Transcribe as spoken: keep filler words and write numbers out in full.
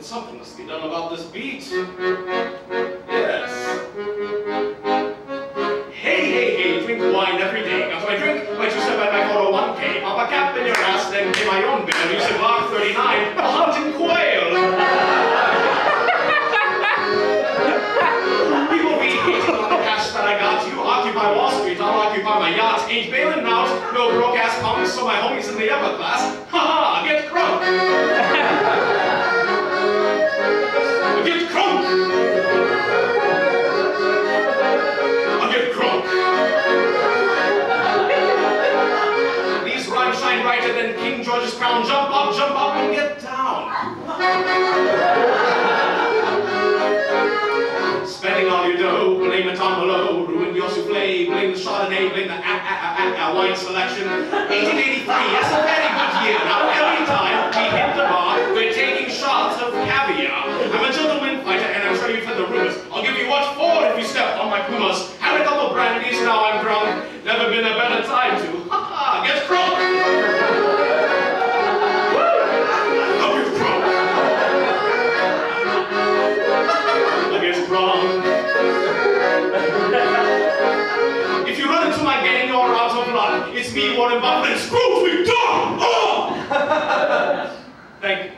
And something must be done about this beat. Yes. Hey, hey, hey, drink wine every day. Got my drink, my two-step and my four oh one K. Pop a cap in your ass, then pay my own bill. Use a Glock thirty-nine, a hunting quail. People be hating on the cash that I got. You occupy Wall Street, I'll occupy my yacht. Ain't bailing out, no broke-ass punks, so my homies in the upper class. Ha-ha, get crunk. Get crunk. I'll get crunk. These rhymes shine brighter than King George's crown. Jump up, jump up, and get down. Spending all your dough, blame it on Merlot, ruin your souffle, blame the chardonnay, blame the ah, ah, ah, ah, ah, wine selection. eighteen eighty-three, yes, a very good year. Now every time we hit the bar, we're taking shots of caviar. I'm a gentleman fighter, and I'm sure you've heard the rumors. I'll give you what for if you step on my pumas. Had a couple brandies, now I'm drunk. Never been a better time to. Ha ha, get crunk! I'll get crunk! I'll get crunk! If you run into my gang, you're out of luck. It's me, Warren Buffett, and Scrooge, we done! Oh! Thank you.